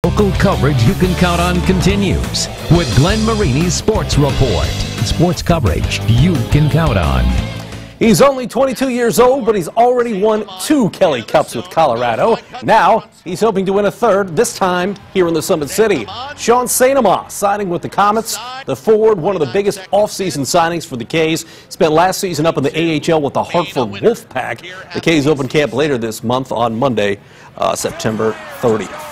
Local coverage you can count on continues with Glenn Marini's Sports Report. Sports coverage you can count on. He's only 22 years old, but he's already won 2 Kelly Cups with Colorado. Now he's hoping to win a third, this time here in the Summit City. Shawn St signing with the Komets. The forward, one of the biggest offseason signings for the K's. Spent last season up in the AHL with the Hartford Wolfpack. The K's open camp later this month on Monday, September 30th.